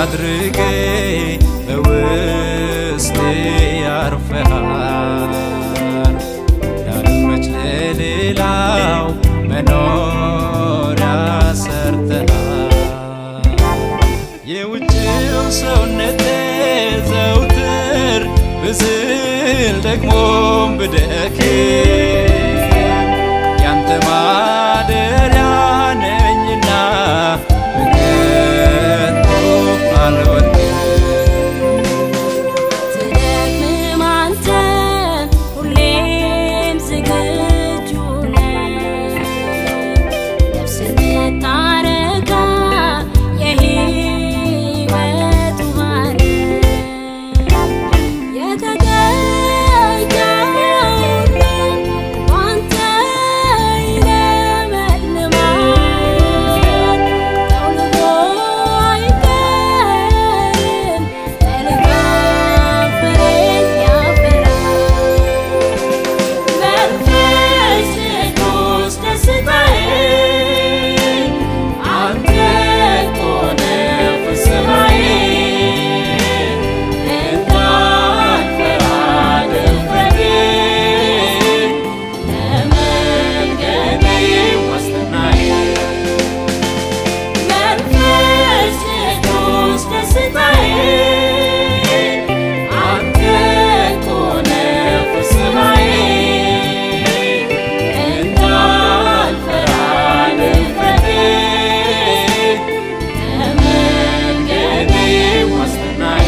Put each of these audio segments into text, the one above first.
አድርጌ በውስጤ ያርፈሃል ዳግመች ለሌላው መኖሪያ ሰርተሃል የውጭው ሰውነቴ ዘውትር ብዝል ደግሞም ብደክም ያንተ ማደሪያ ነኝና በከንቱ አልወድቅም ትደክም አንተ ሁሌም ዝግጁ ነህ ነፍስን ታረካ የሕይወት ውሃ ነህ የተገኘውን ባንተ ይለመልማል ጠውልጎ አይቀርም መልካም ፍሬን ያፈራል መንፈስ ቅዱስ ደስታዬ አንተ እኮ ነህ ፍስሐዬ እንዳልፈራ ድፍረቴ ለመንገዴ ዋስትናዬ መንፈስ ቅዱስ ደስታዬ አንተ እኮ ነህ ፍስሐዬ እንዳልፈራ ድፍረቴ ለመንገዴ ዋስትናዬ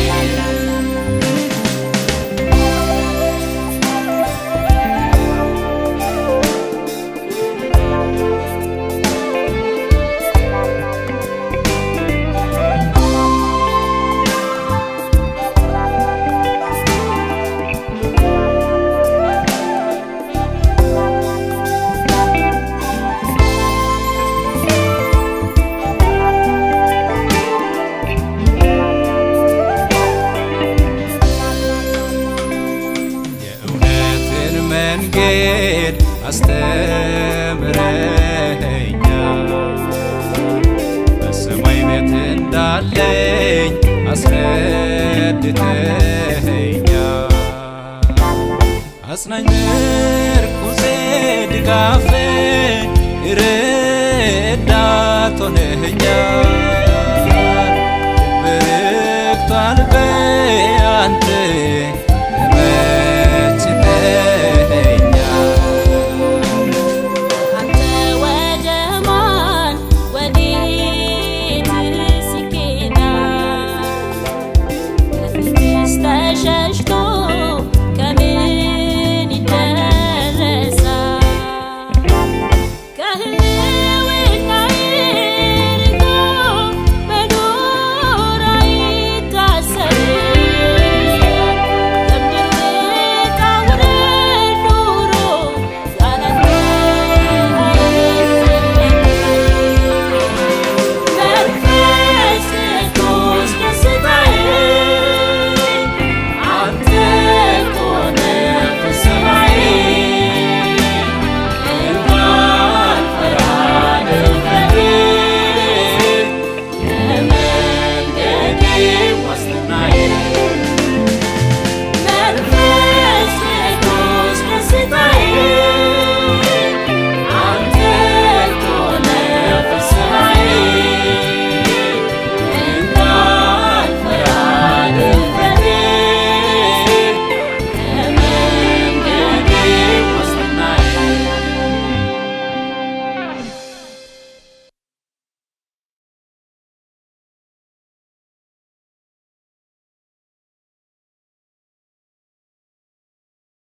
የእውነትን መንገድ አስተምረኸኛል በሰማይ ቤት እንዳለኝ አስረድተኸኛል አጽናኝ ምርኩዜ ድጋፌ ረዳት ሆነኸኛል በረክቷል